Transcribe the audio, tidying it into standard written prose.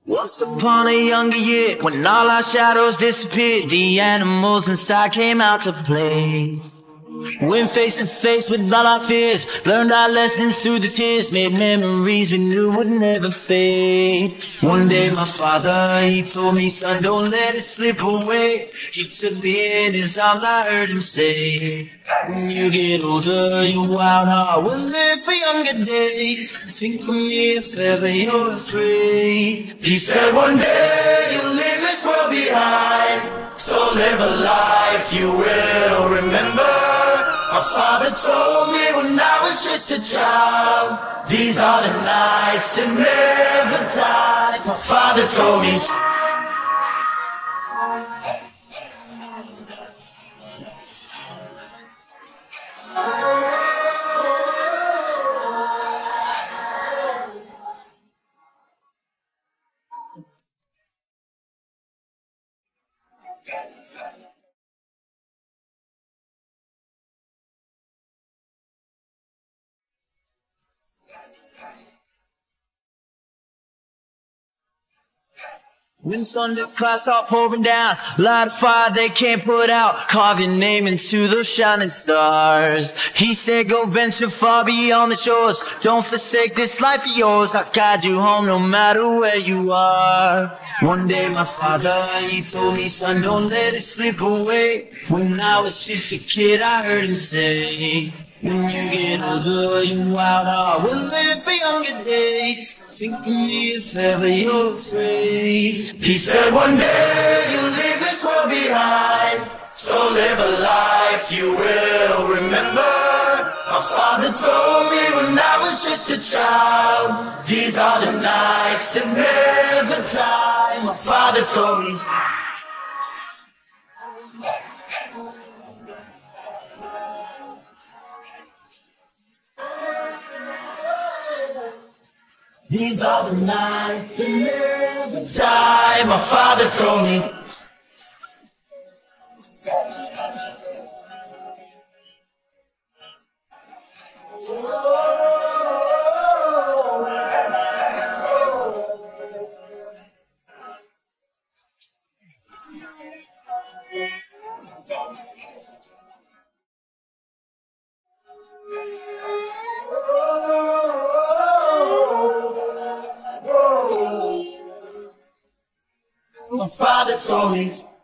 Once upon a younger year, when all our shadows disappeared, the animals inside came out to play. Went face to face with all our fears, learned our lessons through the tears, made memories we knew would never fade. One day my father, he told me, son, don't let it slip away. He took me in his arms, I heard him say, when you get older, your wild heart will live for younger days. Think of me if ever you're afraid. He said one day you'll leave this world behind, so live a life you will remember. My father told me when I was just a child, these are the nights that never die. My father told me. When thunder clouds start pouring down, light a fire they can't put out, carve your name into those shining stars. He said go venture far beyond the shores, don't forsake this life of yours, I'll guide you home no matter where you are. One day my father, he told me, son, don't let it slip away. When I was just a kid I heard him say, when you get older, your wild heart will live for younger days. Think of me if ever you're afraid. He said one day you'll leave this world behind, so live a life you will remember. My father told me when I was just a child, these are the nights that never die. My father told me. These are the nights that never die. My father told me. My father told me.